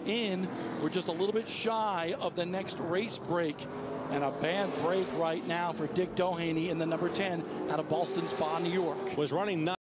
in. We're just a little bit shy of the next race break. And a bad break right now for Dick Doheny in the number 10 out of Ballston Spa, New York. Was running